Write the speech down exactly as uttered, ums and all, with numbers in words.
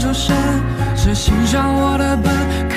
受伤，是欣赏我的笨。